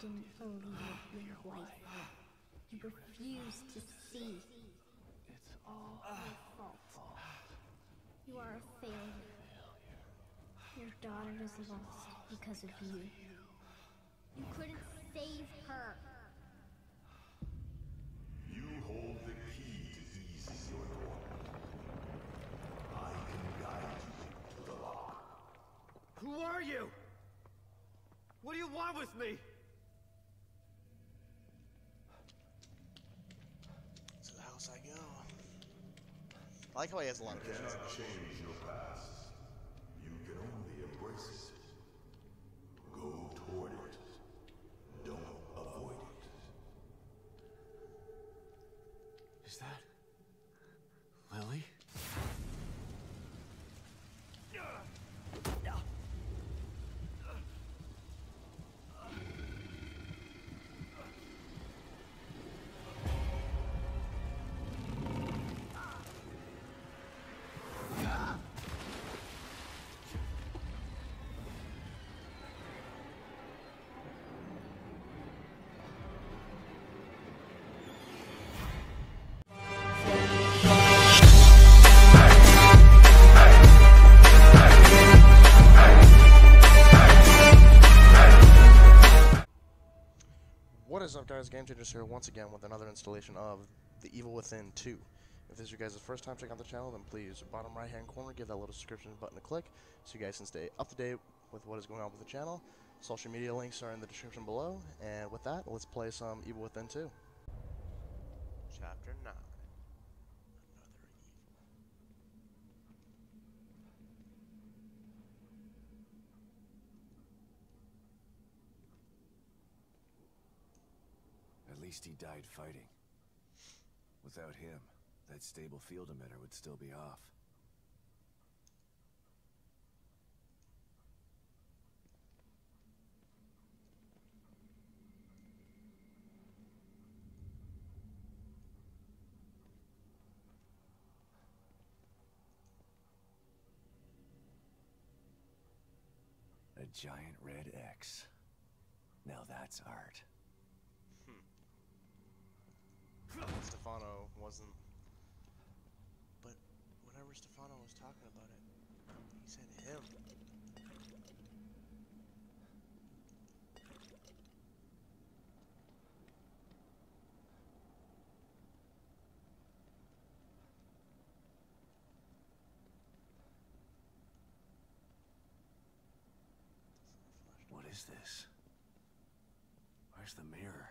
didn't believe your wife. You refused to see. It's all Your fault. You are a failure. Your daughter is lost because of you. You couldn't save her. You hold the key to easing your torment. I can guide you to the lock. Who are you? What do you want with me? To the house I go. I like how he has a lot of You visions. cannot change your past. You can only embrace it. Go toward it. Don't avoid it. Is that Lily? What is up, guys? Game Changers here once again with another installation of The Evil Within 2. If this is your guys' first time checking out the channel, then please, bottom right hand corner, give that little subscription button a click so you guys can stay up to date with what is going on with the channel. Social media links are in the description below, and with that, let's play some Evil Within 2. Chapter 9. Another evil. At least he died fighting. Without him, that stable field emitter would still be off. A giant red X. Now that's art. Stefano wasn't... But whenever Stefano was talking about it, he said him. What is this? Where's the mirror?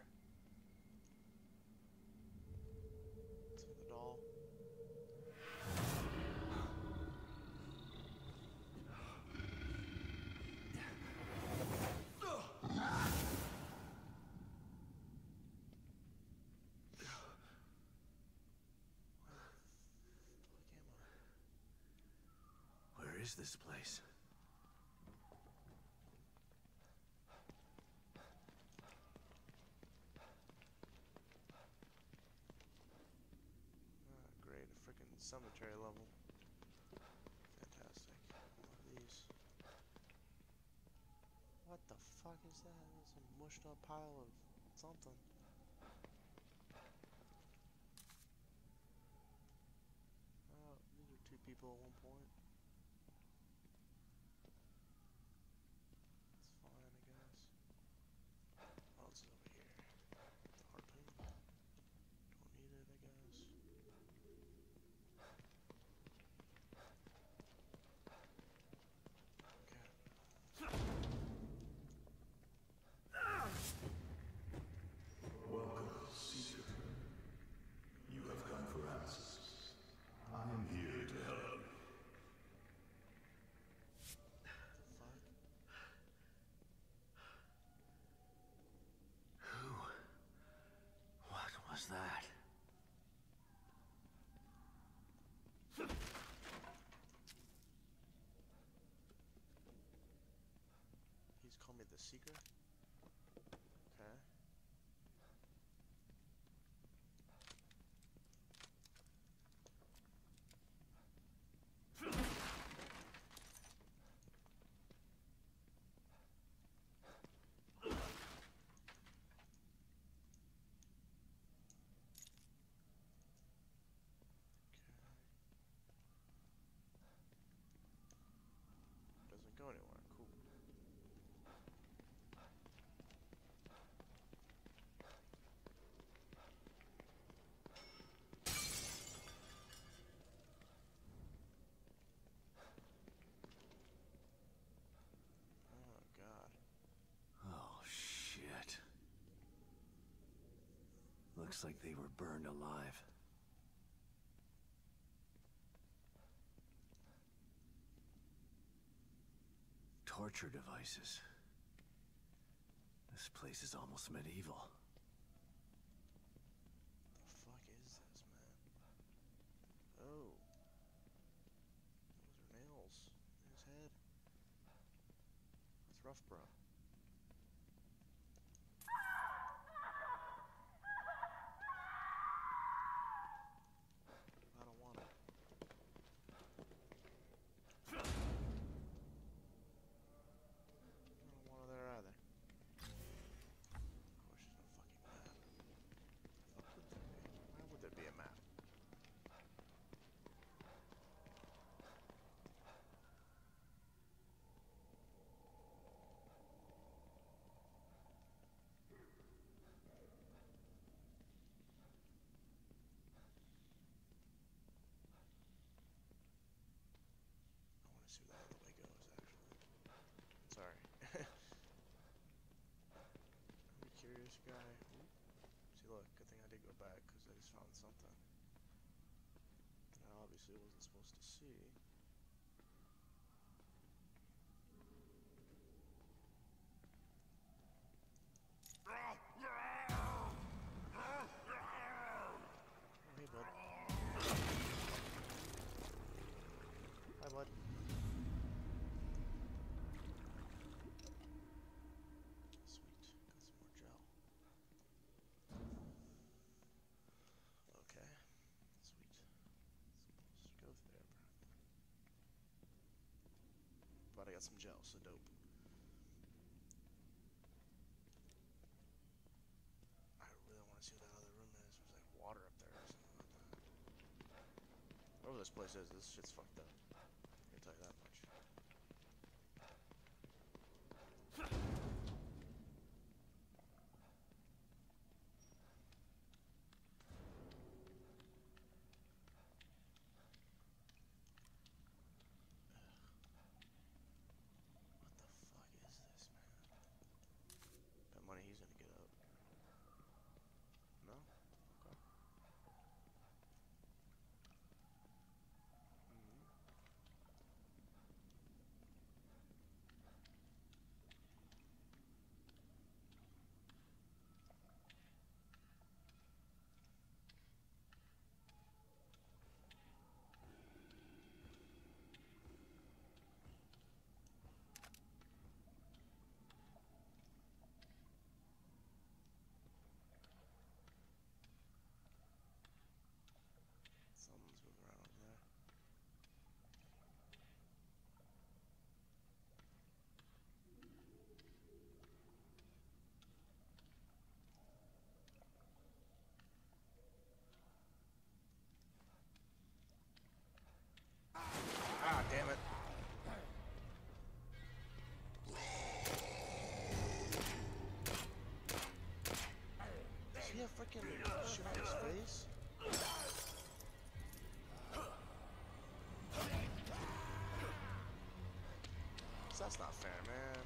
To the doll. Where is this place? Great, a freaking cemetery level. Fantastic. One of these. What the fuck is that? That's a mushed up pile of something. Oh, these are two people at one point. It's fine, I guess. What else is over here? The harpoon. Don't need it, I guess. Welcome, Seeker. You have come for answers. I am here to help you. Who? What was that? He's called me the Seeker? Okay. looks like they were burned alive. Torture devices. This place is almost medieval. The fuck is this, man? Oh. Those are nails in his head. That's rough, bro. I don't want it. I don't want it there either. Of course, there's no fucking map. Why would there be a map? I want to see where that other way goes, actually. Sorry. I'm a curious guy. Ooh. See, look, good thing I did go back, because I just found something that I obviously wasn't supposed to see. Oh, hey, bud. Hi, bud. Sweet. Got some more gel. Okay. Sweet. Supposed to go through there, apparently. But I got some gel, so dope. I really want to see what that other room is. There's like water up there or something like that. Whatever this place is, this shit's fucked up. I can tell you that much. What the fuck is this, man? Bet money he's gonna get up. No? Okay. Someone's moving around over there. Ah, damn it. Does he have freaking shit on his face? That's not fair, man.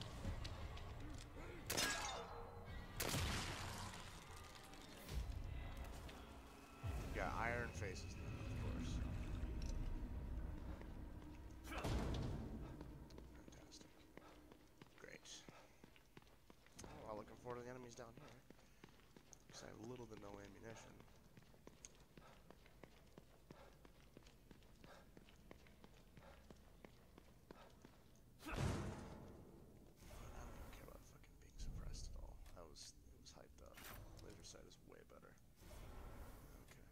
You got iron faces now, of course. Fantastic. Great. Well, looking forward to the enemies down here. Because I have little to no ammunition. But I don't even care about fucking being suppressed at all. It was hyped up. Laser sight is way better. Okay.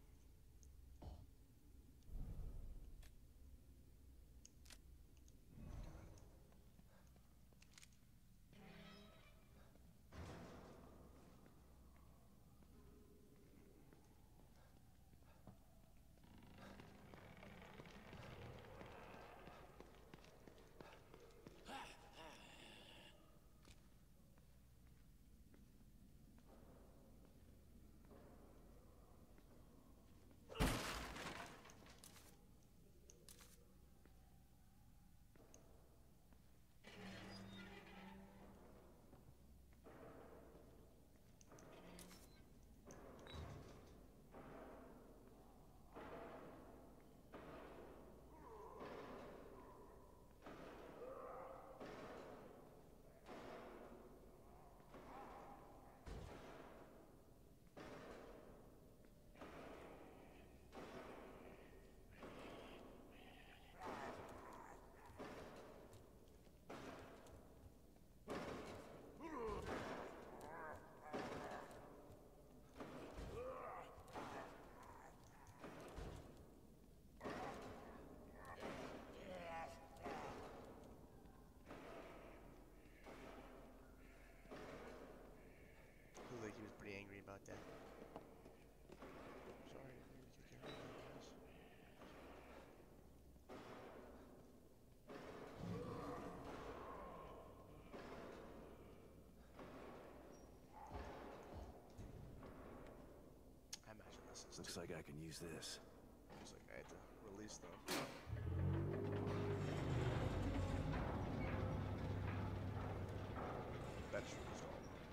like I can use this. Looks like I had to release them. That should install.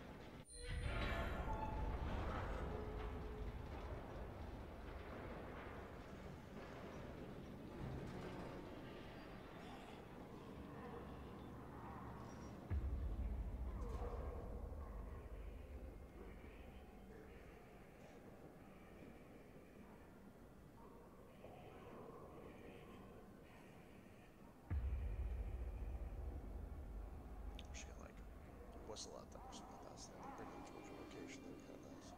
She got like whistle out there or something like that. So they bring them towards your location. That'd be kind of nice.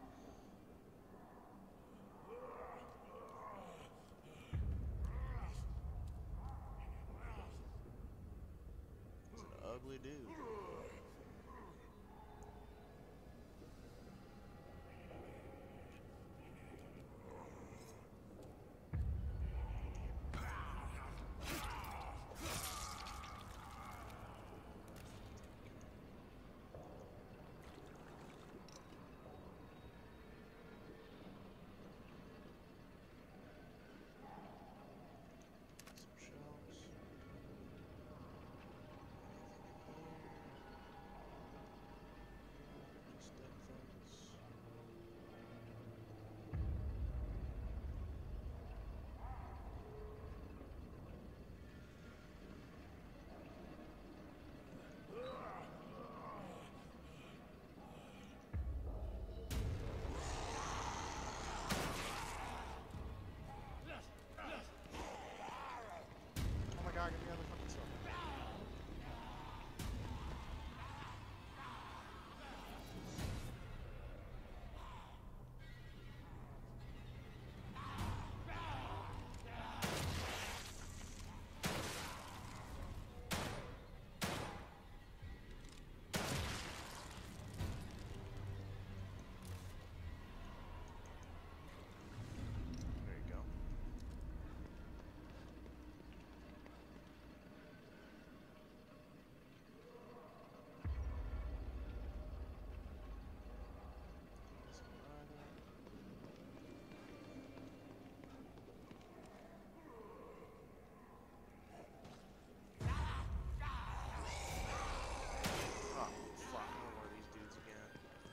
He's an ugly dude. Some shelves. Just dead things. Oh my god, get me out of the fucking cell. There you go. Oh, fuck. Another one of these dudes again.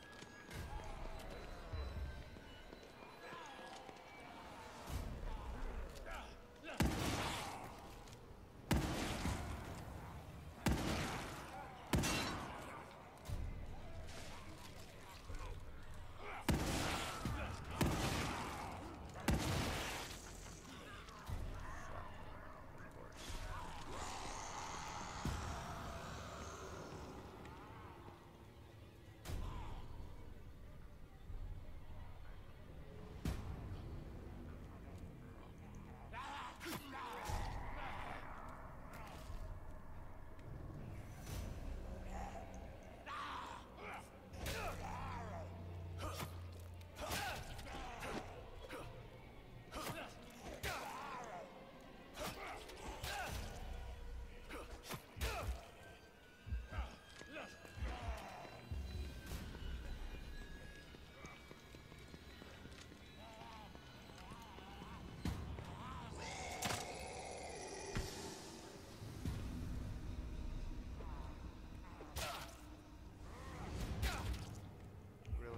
Really?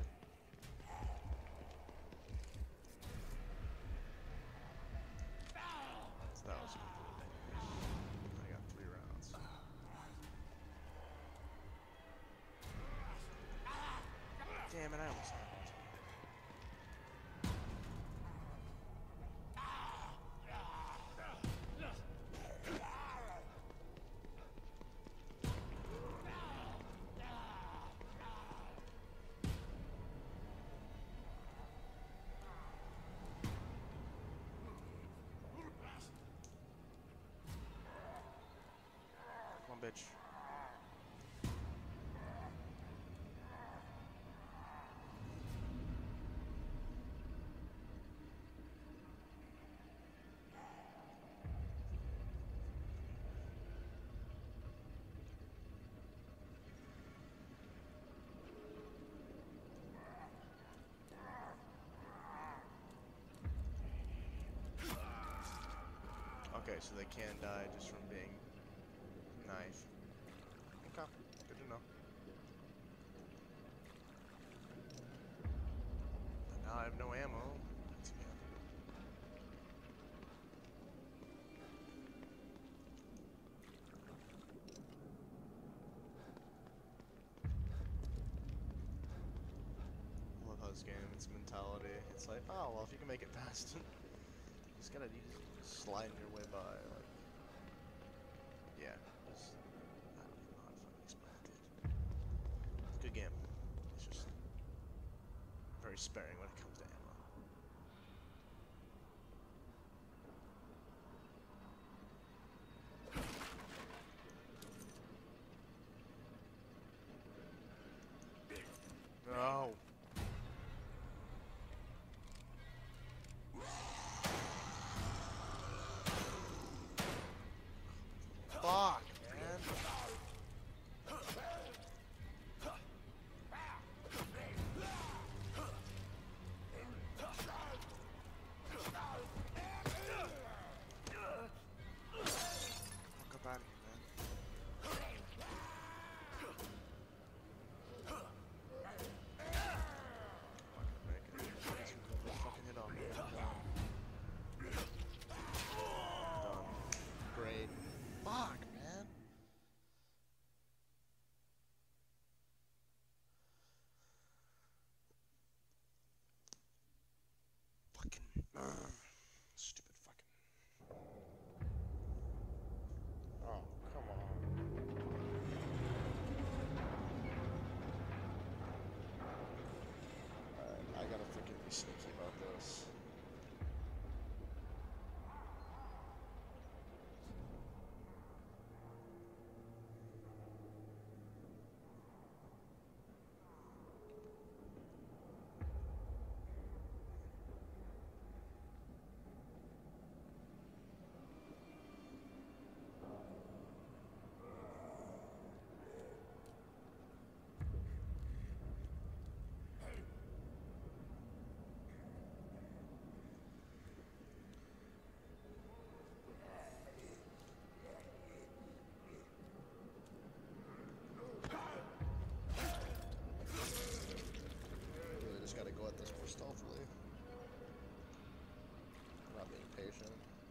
So that was completely. I got 3 rounds. Damn it, I almost had it. Come on, bitch. Okay, so they can die just from being knife. Okay, good to know. But now I have no ammo. Once again. I love how this game, its mentality. It's like, oh well, if you can make it past it, you just sliding your way by, like, yeah. Just, I don't even know how to fucking explain it, dude. It's a good game. It's just very sparing when it comes to ammo. No. Fuck, man. Fuck up out of here, man. I'm not gonna make it. That's a complete fucking hit on me. Done. Great. Fuck, man. Fucking. Stupid fucking. Oh, come on. Alright, I gotta freaking be sneaky about this. Really just gotta go at this more stealthily. Not being patient.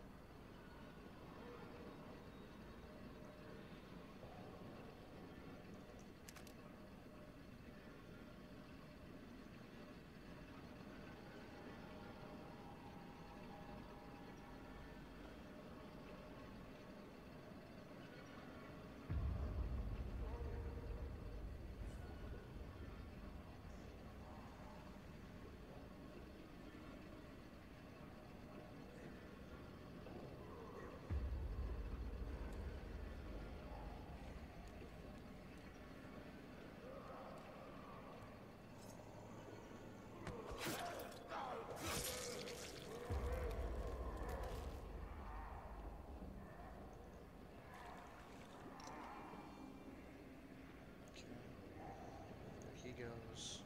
There he goes.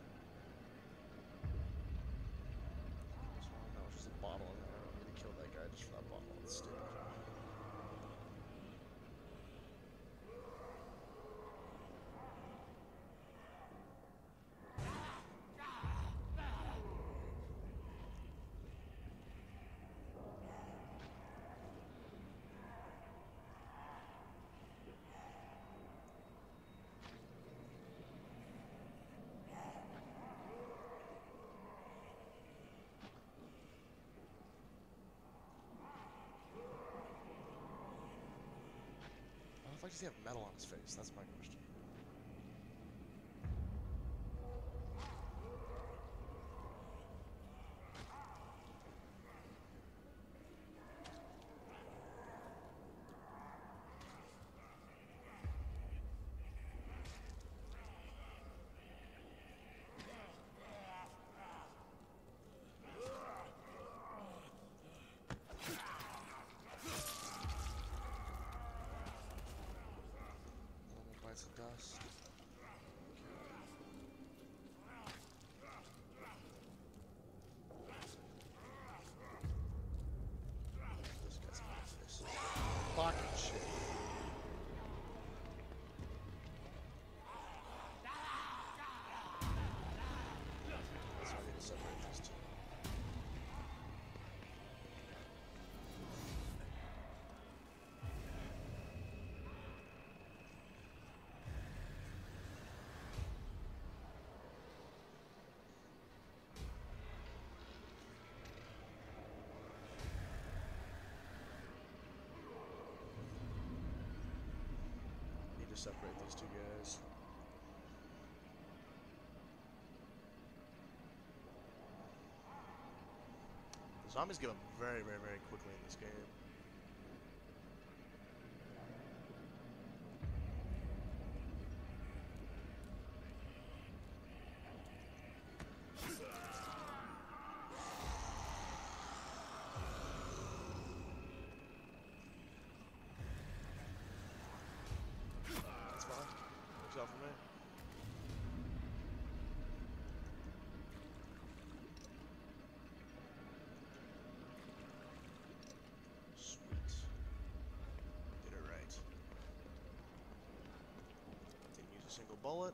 This one, no, it's just a bottle in there. I don't need to kill that guy just for that bottle. It's stupid. How the fuck does he have metal on his face? That's my question. Bites of separate these two guys. The zombies give up very, very, very quickly in this game. That's fine. Works out for me. Sweet. Did it right. Didn't use a single bullet.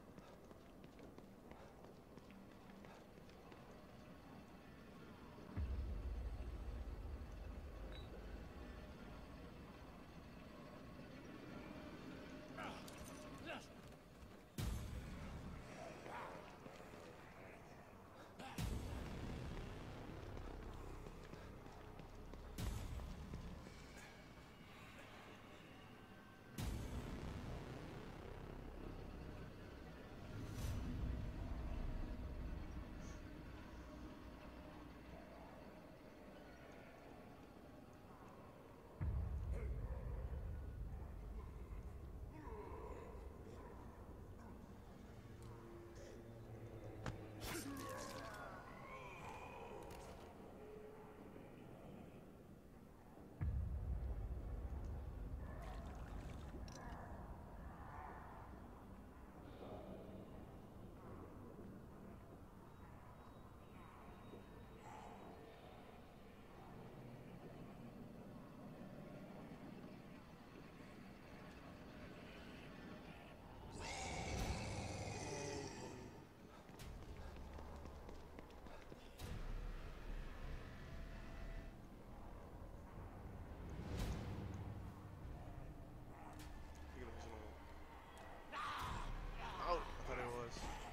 Oh, I thought it was.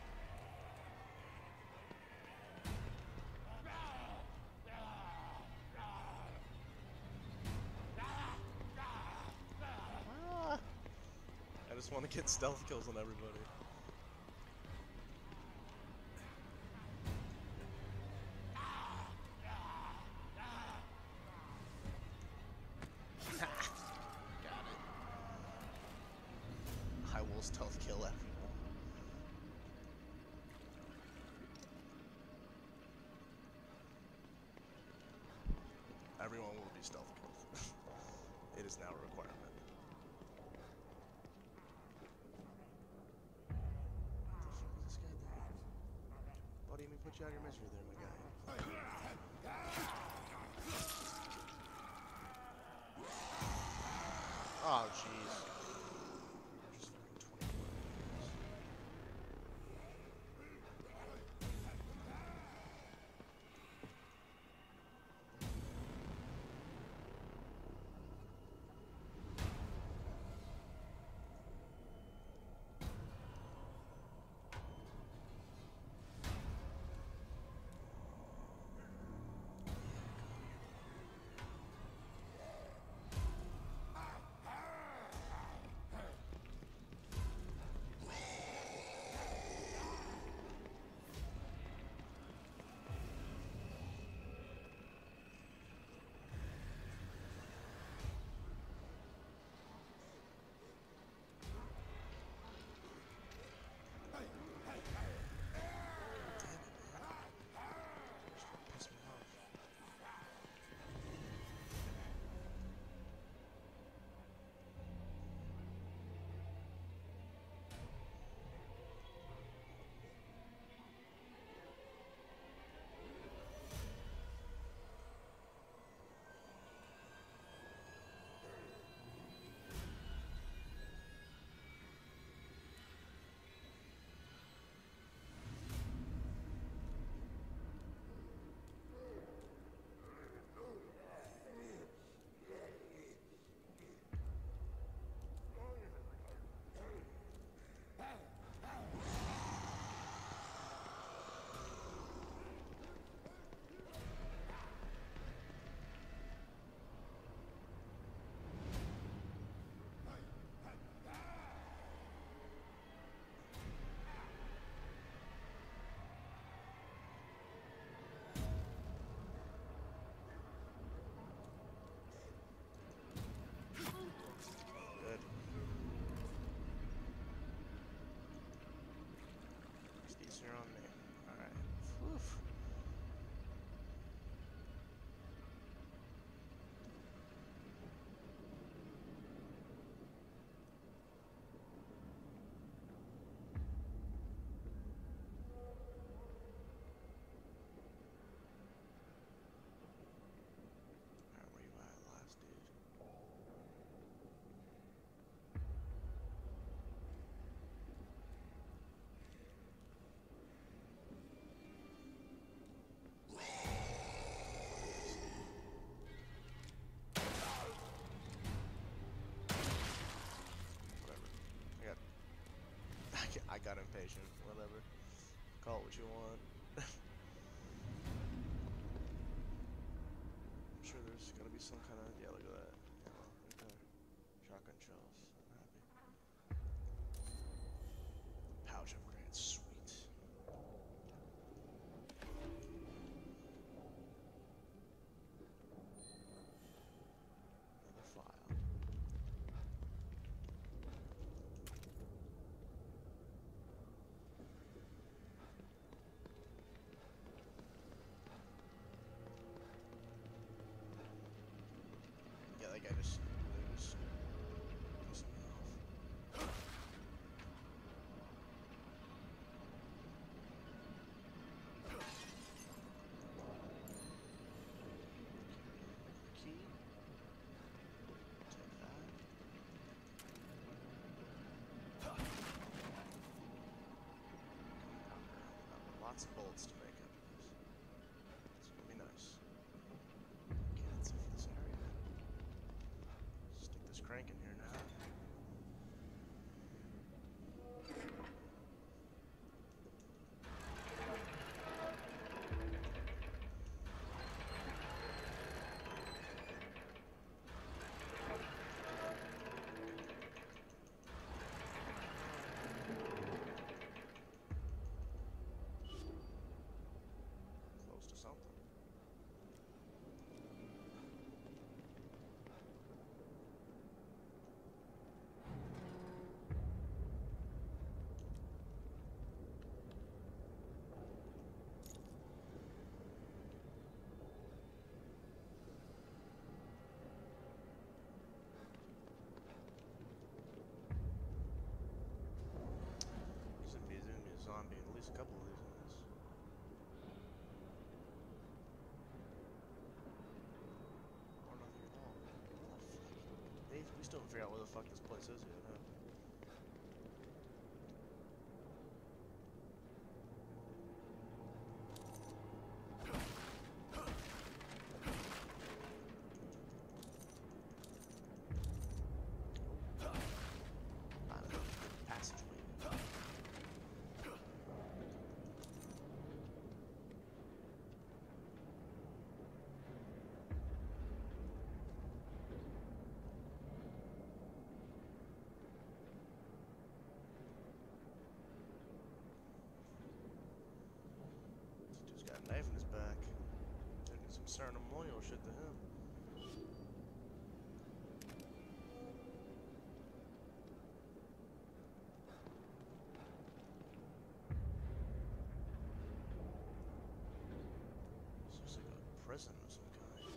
Ah, I just want to get stealth kills on everybody. Got it. I will stealth kill everyone. Everyone will be stealth killed. It is now a requirement. What the fuck is this guy doing? Why do you even put you out of your misery there, my guy? Oh, jeez. Just fucking 24 minutes. I got impatient. Whatever. Call it what you want. I'm sure there's gonna be some kind of, yeah, look at that. Yeah, right there. Shotgun shells. I'm happy. Pouch upgrade. Sweet. Another file. Yeah, that guy just pissed me off. Key. Take that. Lots of bullets to make after this. It's gonna be nice. Okay, that's it for this area. Stick this crank in here now. Close to something. There's gonna be a zombie, at least a couple of these in this. Or nothing at all. We still haven't figured out where the fuck this place is yet, huh? I don't know. Passageway. This dude's got a knife in his back. Doing some ceremonial shit to him. This looks like a prison of some kind.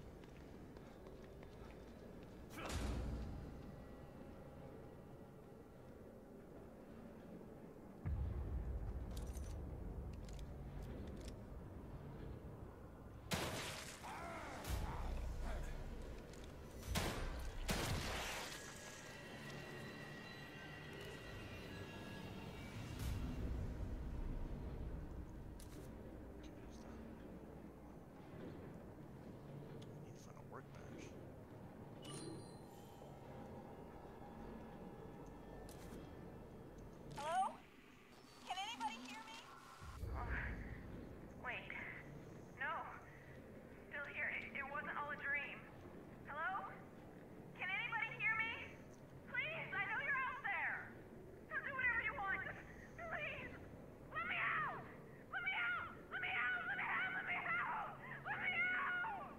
Need to find a workbench. Hello? Can anybody hear me? Wait. No. Still here. It wasn't all a dream. Hello? Can anybody hear me? Please, I know you're out there. I'll do whatever you want. Just please. Let me out. Let me out. Let me out. Let me out. Let me out. Let me out.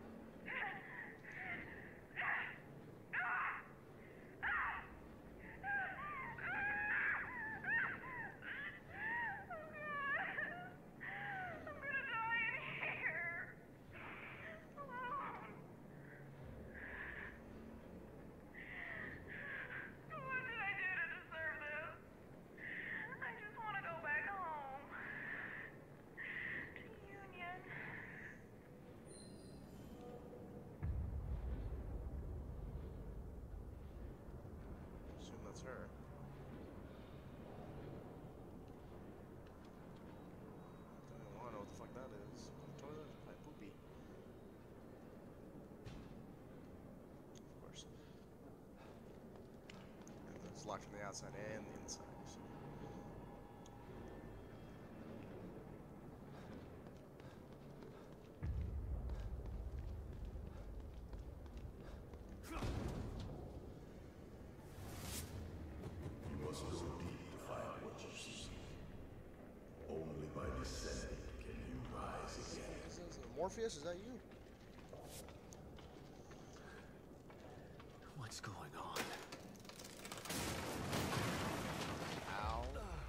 I'm gonna die in here. Alone. What did I do to deserve this? I just want to go back home. To Union. Assume that's her. Don't even wanna know what the fuck that is. Toilet? Probably poopy. Of course. And it's locked from the outside and the inside, so. Morpheus, is that you? What's going on? Ow.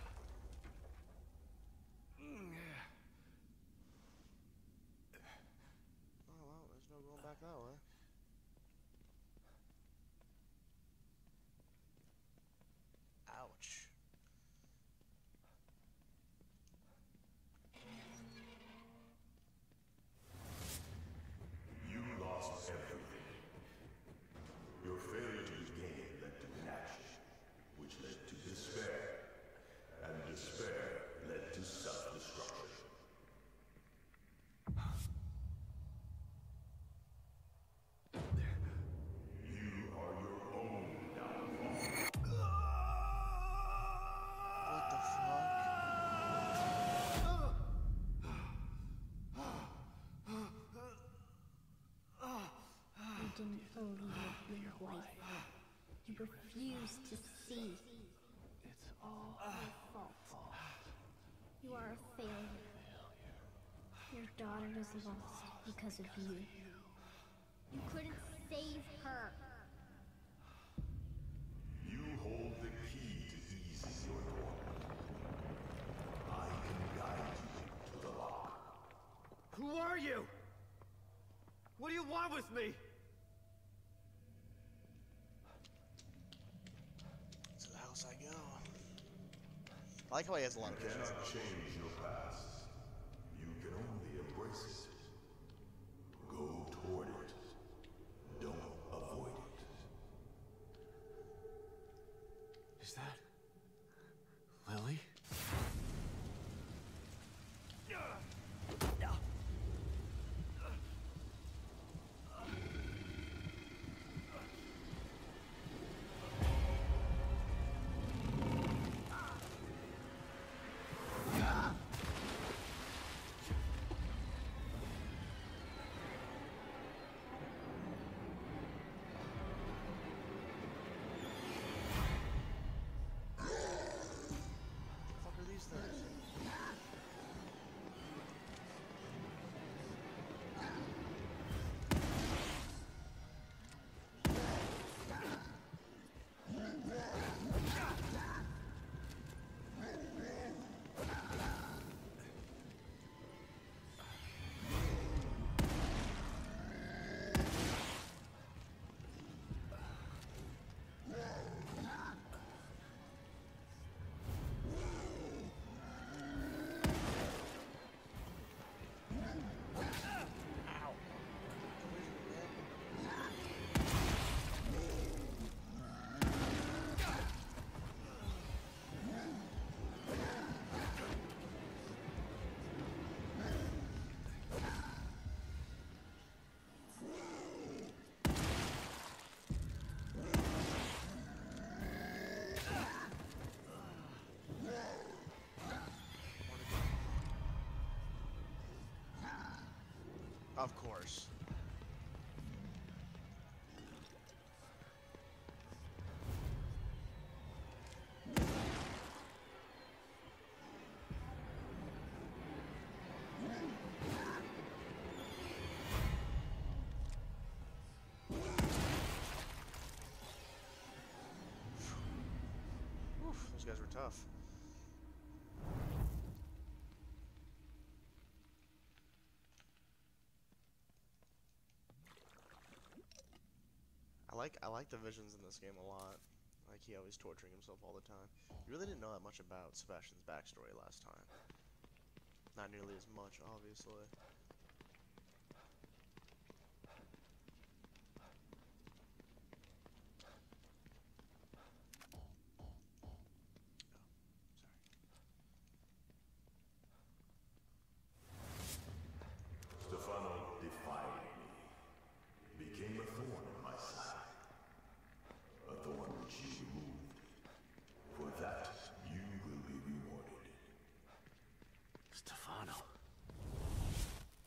Oh well, there's no going back that way. Ouch. You lost everything. Your failure to gain led to inaction, which led to despair. And despair led to self-destruction. You are your own downfall. What the fuck? You didn't believe your wife. You refused to see. It's all Your fault. You are a failure. Your daughter is lost because of you. You couldn't save her. You hold the key to easing your torment. I can guide you to the lock. Who are you? What do you want with me? To the house I go. I like how he has a lot of You visions. cannot change your past. You can only embrace it. Go toward it. Don't avoid it. Is that Lily? What the fuck are these things? Of course. Oof, those guys were tough. I like the visions in this game a lot. Like he always torturing himself all the time. You really didn't know that much about Sebastian's backstory last time. Not nearly as much, obviously. Stefano defied me. Became a thorn in my side. A thorn which you removed. For that, you will be rewarded. Stefano.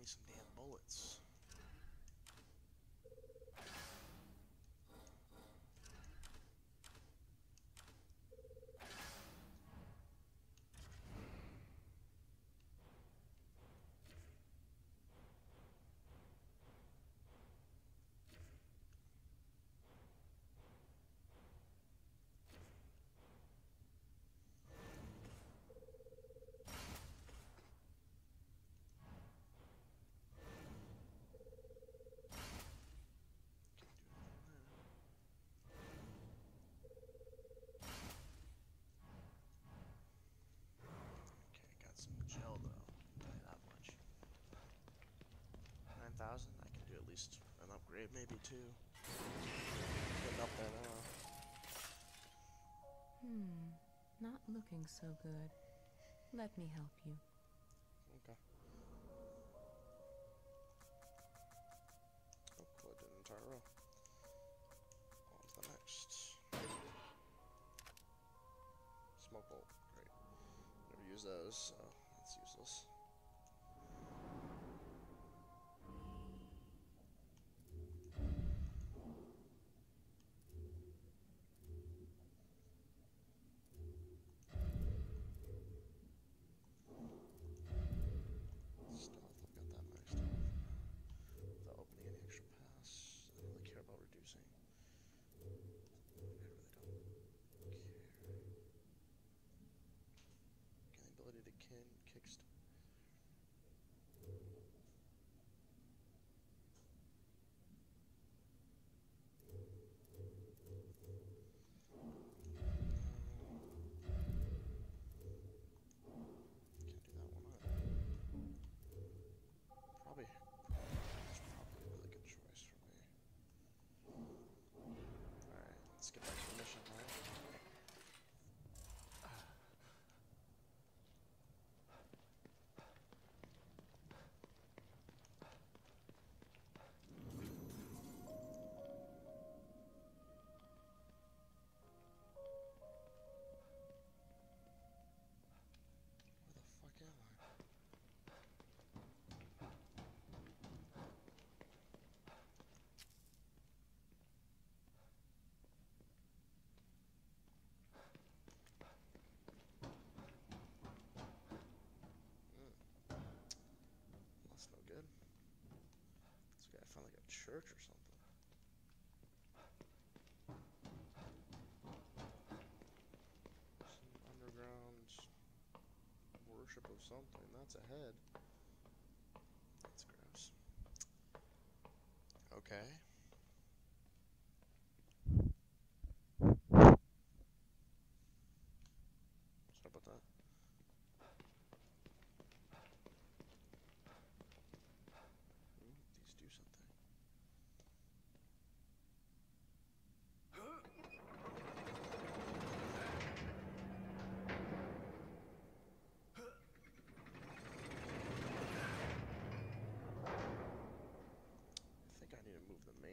me some damn bullets. Okay, got some gel though, I'll tell you that much. 9,000, I can do at least an upgrade, maybe two. Getting up there now. Not looking so good. Let me help you. Okay. Oh, cool, I did an entire row. On to the next. Smoke bolt, great. Never use those, so that's useless. Stealth, I've got that maxed out without opening any extra pass. I don't really care about reducing. I really don't care. Okay, the ability to kickstart. Can't do that one either. Probably, that's probably a really good choice for me. Alright, let's get back to the mission now. Where the fuck am I? That's no good. This guy found like a church or something. Some underground worship of something. That's a head. That's gross. Okay. What's up with that? These do something. I think I need to move the main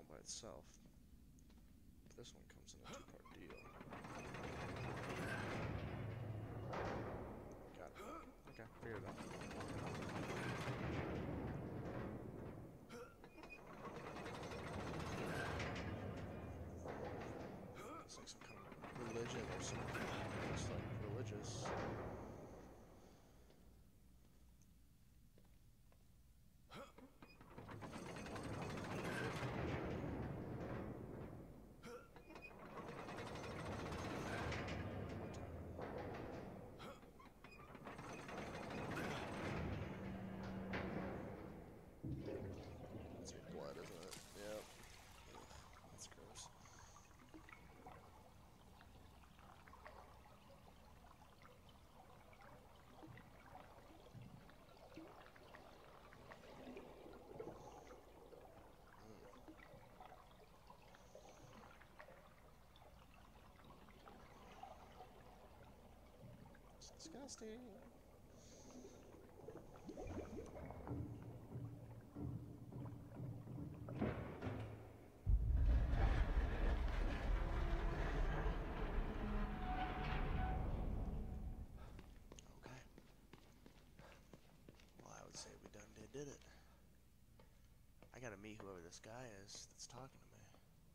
by itself. This one comes in a two-part deal. Got it. Okay, figured it out. It's like some kind of religion or something. It's like religious. That's your blood, isn't it? Yep. Ugh, that's gross. It's disgusting. Okay. Well, I would say we done did it. I gotta meet whoever this guy is that's talking to me.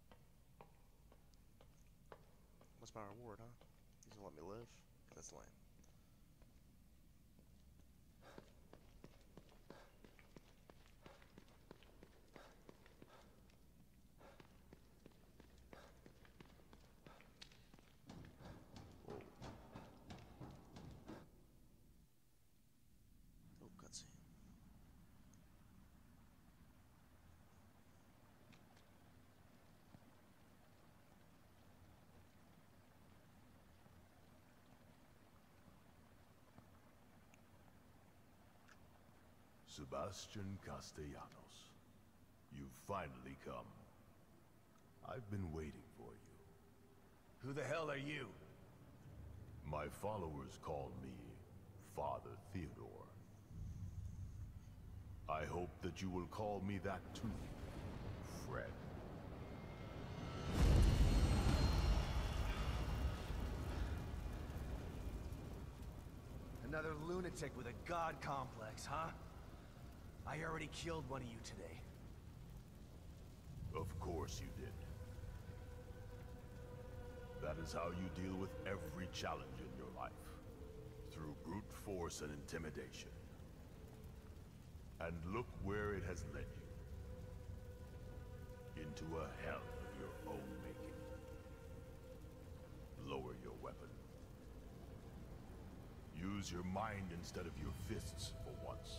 What's my reward, huh? He's gonna let me live? That's lame. Whoa. Oh, cutscene. Sebastian Castellanos, you've finally come. I've been waiting for you. Who the hell are you? My followers call me Father Theodore. I hope that you will call me that too, friend. Another lunatic with a god complex, huh? I already killed one of you today. Of course you did. That is how you deal with every challenge in your life. Through brute force and intimidation. And look where it has led you. Into a hell of your own making. Lower your weapon. Use your mind instead of your fists for once.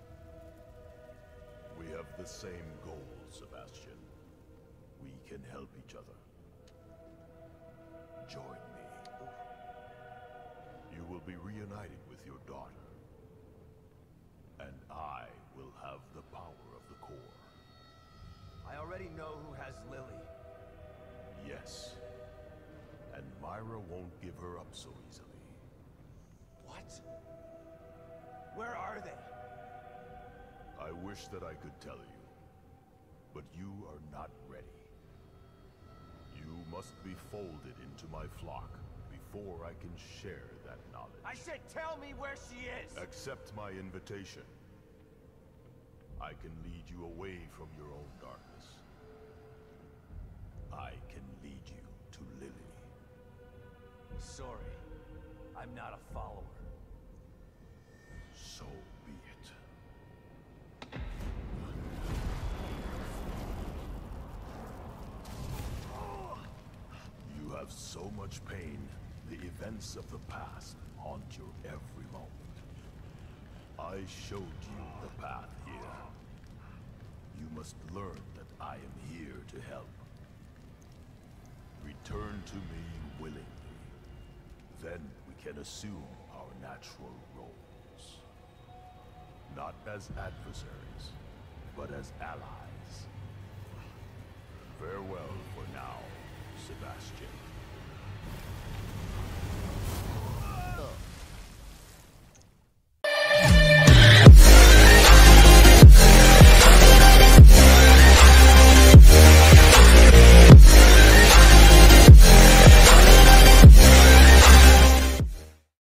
We have the same goal, Sebastian. We can help each other. Join me. You will be reunited with your daughter. And I will have the power of the core. I already know who has Lily. Yes. And Myra won't give her up so easily. What? Where are they? I wish that I could tell you, but you are not ready. You must be folded into my flock before I can share that knowledge. I said tell me where she is! Accept my invitation. I can lead you away from your own darkness. I can lead you to Lily. Sorry, I'm not a follower. So be it. You have so much pain, the events of the past haunt your every moment. I showed you the path here. You must learn that I am here to help. Return to me willingly. Then we can assume our natural roles. Not as adversaries, but as allies. Farewell for now, Sebastian.